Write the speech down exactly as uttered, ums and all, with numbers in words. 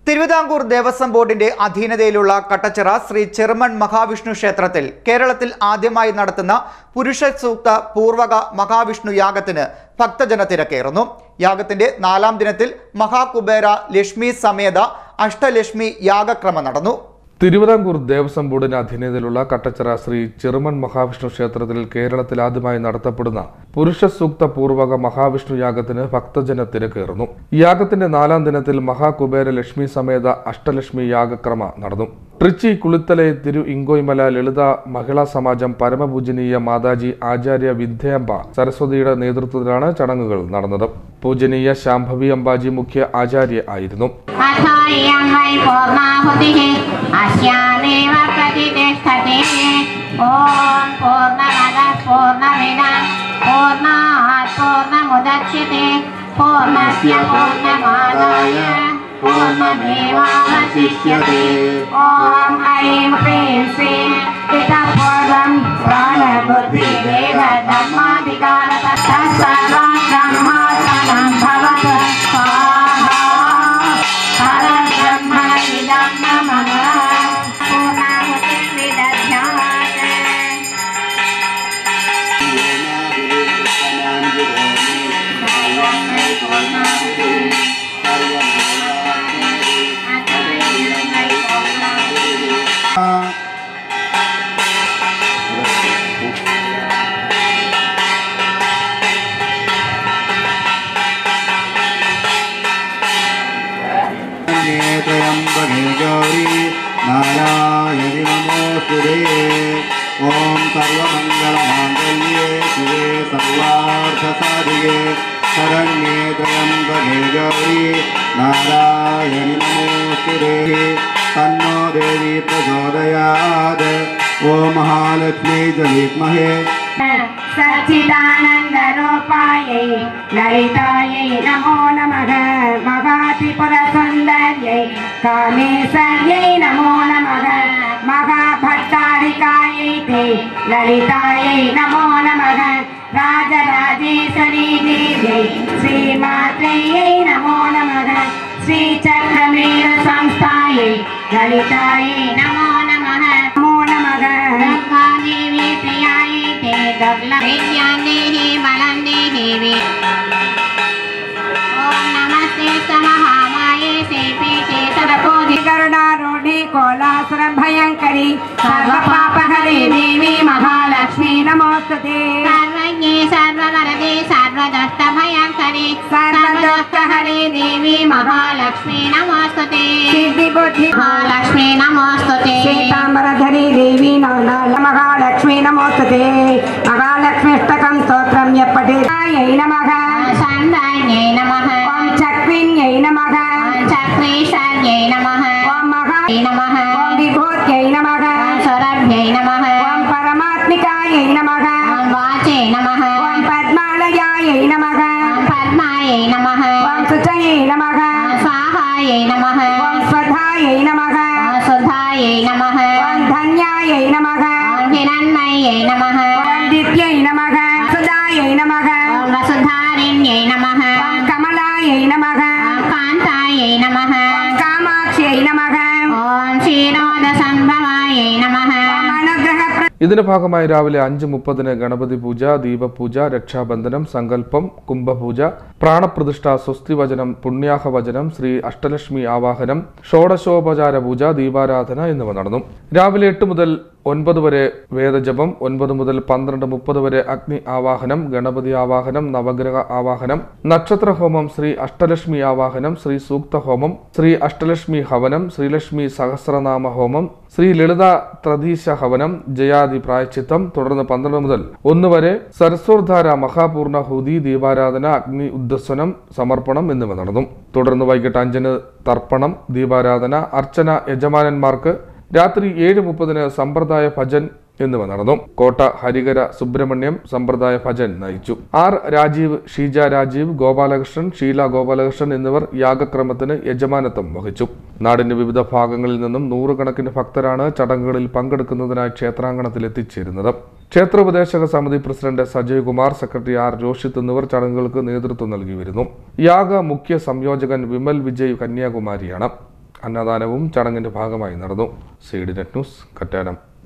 തിരുവിതാംകൂർ ദേവസ്വം ബോർഡിന്റെ അധീനതയിലുള്ള കട്ടച്ചിറ ശ്രീ ചെറുമൺ മഹാവിഷ്ണു ക്ഷേത്രത്തിൽ കേരളത്തിൽ ആദ്യമായി നടത്തുന്ന പുരുഷ സൂക്ത പൂർവക മഹാവിഷ്ണു യാഗത്തിന് ഭക്തജന തിരക്കേറുന്നു. യാഗത്തിന്റെ നാലാം ദിനത്തിൽ മഹാകുബേര ലക്ഷ്മി സമേത അഷ്ടലക്ഷ്മി യാഗക്രമം നടന്നു. തിരുവിതാംകൂർ ദേവസ്വം ബോർഡിന് അധീനതയിലുള്ള കട്ടച്ചിറ ശ്രീ ചെറുമൺ മഹാവിഷ്ണു ക്ഷേത്രത്തിൽ കേരളത്തിൽ ആദ്യമായി നടത്തപ്പെടുന്ന പുരുഷ സൂക്ത പൂർവക മഹാവിഷ്ണു യാഗത്തിന് ഭക്തജന തിരക്കേറുന്നു. യാഗത്തിന്റെ നാലാം ദിനത്തിൽ മഹാകുബേര ലക്ഷ്മി സമേത അഷ്ടലക്ഷ്മി യാഗക്രമ നടന്നു. ട്രിച്ചി കുളിത്തലെ തിരു ഇങ്കോയ്മല ലളിത മഹിളാ സമാജം പരമപൂജനീയ മാതാജി ആചാര്യ വിദ്യാംബ സരസ്വതിയുടെ നേതൃത്വത്തിലാണ് ചടങ്ങുകൾ നടന്നത്. പൂജനീയ ശാംഭവി അംബാജി മുഖ്യ ആചാര്യ ആയിരുന്നു. पूर्णमेवावशिष्यते। ओम ऐं ह्रीं श्रीं इतः पूर्वं प्राणबुद्धिदेह धर्माधिकारतः सर्वं ब्रह्मार्पणं भवतु स्वाहा। परब्रह्म इदं नमः। पूर्णाहुतिं विदध्यात्। त्र्यंबके गौरी नारायणि नमोस्तुते। ओम सर्वमंगलमांगल्ये शिवे सर्वार्थसाधिके शरण्ये त्र्यंबके गौरी नारायणि नमोस्तुते। तन्नो देवी प्रचोदयात्। ओम महालक्ष्मी च विद्महे सच्चिदानन्दरूपायै ललितायै नमो नमः। महात्रिपुरसुन्दर्यै कामेश्वर्यै नमो नमः। महाभट्टारिकायै ते ललितायै नमो नमः। राजराजेश्वरी देव्यै श्रीमात्रेयै नमो नमः। श्रीचक्रमेर संस्थायै ललितायै नमो नमः। नमो नमः। गङ्गादेवी प्रियायै ते विद्यान्देहि बलन्देहि। ओम नमस्ते महामाये श्रीपीठे सरस्वती करुणारूढि कोलासुर भयंकरी सर्वपापहरे देवी महालक्ष्मी नमोस्तुते। सर्वज्ञे सर्ववरदे सर्वदुष्ट भयंकरी सर्वदुष्टहरे देवी महालक्ष्मी नमोस्तुते। सिद्धि बुद्धि महालक्ष्मी नमोस्तुते। श्वेतांबरधरी देवी महालक्ष्मी नमोस्तुते। महालक्ष्मीष्टकं स्तोत्रं यः पठेत् नमः। शान्तायै नमः। ओम चक्रिण्यै नमः। चक्रेशायै नमः। ओम महायै नमः। ओम विभूत्यै नमः। सुरभ्यै नमः। ओम परमात्मिकायै नमः। ओम वाचे नमः। ओम पद्मालयायै नमः। ओम पद्मायै नमः। ओम सुचये नमः। स्वाहायै नमः। ओम स्वधायै नमः। ओम सुधायै नमः। ओम धन्यायै नमः। ओम हिरण्मयै नमः। ओम दित्यै नमः। सुधायै नमः। ओम वसुधारिण्यै नमः। ओम कमलायै नमः। ओम कान्तायै नमः। ओम कामाक्ष्यै नमः। ओम क्षीरोदसंभवायै नमः। ओम अनुग्रह। ഇതിന്റെ ഭാഗമായി രാവിലെ അഞ്ച് മുപ്പതിന് ഗണപതി പൂജ, ദീപപൂജ, രക്ഷാബന്ധനം, സങ്കല്പം, കുംഭപൂജ, പ്രാണപ്രതിഷ്ഠ, സ്വസ്തിവചനം, പുണ്യാഹവചനം, ശ്രീ അഷ്ടലക്ഷ്മി ആവാഹനം, ഷോഡശോപചാര പൂജ, ദീപാരാധന എന്നിവ നടന്നു. രാവിലെ എട്ട് മുതൽ ഒൻപത് വരെ വേദജപം, ഒൻപത് മുതൽ പന്ത്രണ്ട് മുപ്പത് വരെ അഗ്നി ആവാഹനം, ഗണപതി ആവാഹനം, നവഗ്രഹ ആവാഹനം, നക്ഷത്ര ഹോമം, ശ്രീ അഷ്ടലക്ഷ്മി ആവാഹനം, ശ്രീ സൂക്ത ഹോമം, ശ്രീ അഷ്ടലക്ഷ്മി ഹവനം, ശ്രീലക്ഷ്മി സഹസ്രനാമ ഹോമം, ശ്രീ ലളിത ത്രതീശ ഹവനം, ജയാദി പ്രായച്ചിത്തം. തുടർന്ന് പന്ത്രണ്ട് മുതൽ ഒന്ന് വരെ സരസ്വധാര മഹാപൂർണഹൂതി, ദീപാരാധന, അഗ്നി ഉദ്ദസ്വനം, സമർപ്പണം എന്നിവ നടന്നു. തുടർന്ന് വൈകിട്ട് അഞ്ചിന് തർപ്പണം, ദീപാരാധന, അർച്ചന യജമാനന്മാർക്ക്. രാത്രി ഏഴ് മുപ്പതിന് സമ്പ്രദായ ഭജൻ എന്നിവ നടന്നു. കോട്ട ഹരികര സുബ്രഹ്മണ്യം സമ്പ്രദായ ഭജൻ നയിച്ചു. ആർ രാജീവ്, ഷീജ രാജീവ്, ഗോപാലകൃഷ്ണൻ, ഷീല ഗോപാലകൃഷ്ണൻ എന്നിവർ യാഗക്രമത്തിന് യജമാനത്വം വഹിച്ചു. നാടിന്റെ വിവിധ ഭാഗങ്ങളിൽ നിന്നും നൂറുകണക്കിന് ഭക്തരാണ് ചടങ്ങുകളിൽ പങ്കെടുക്കുന്നതിനായി ക്ഷേത്രാങ്കണത്തിൽ എത്തിച്ചേരുന്നത്. ക്ഷേത്രോപദേശക സമിതി president Sajay Kumar, secretary R Roshith എന്നിവർ ചടങ്ങുകൾക്ക് നേതൃത്വം നൽകി വരുന്നു. യാഗ മുഖ്യ സംയോജകൻ വിമൽ വിജയ് കന്യാകുമാരിയാണ്. അന്നദാനവും ചടങ്ങിന്റെ ഭാഗമായി നടന്നു. C D net news, Kattanam.